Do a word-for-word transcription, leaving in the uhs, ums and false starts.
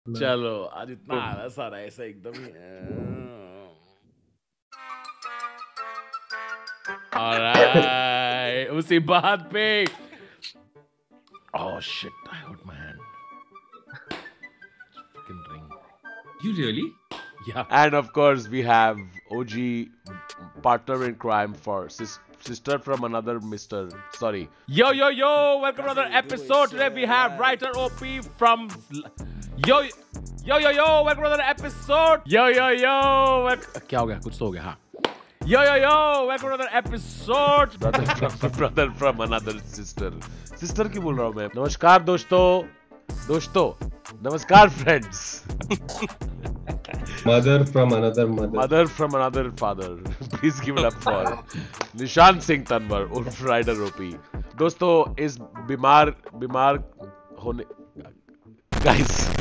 चलो आज इतना आलस आ रहा है ऐसा एकदम ही ऑलराइट उसी बात पे oh shit I hurt my hand fucking ring You really? yeah And of course we have O G partner in crime for sis sister from another mister sorry yo yo yo welcome to another episode today we have writer O P from yo yo yo yo welcome to another episode yo yo yo welcome... क्या हो गया कुछ तो हो गया हाँ Yo yo yo, welcome to another episode. brother from brother from another sister. Sister क्यों बोल रहा हूँ मैं? नमस्कार दोस्तों, दोस्तों, नमस्कार friends. Mother from another mother. Mother from another father. Please give it up for Nishant Singh Tanwar उर्फ राइडर ओपी. दोस्तों इस बीमार बीमार होने guys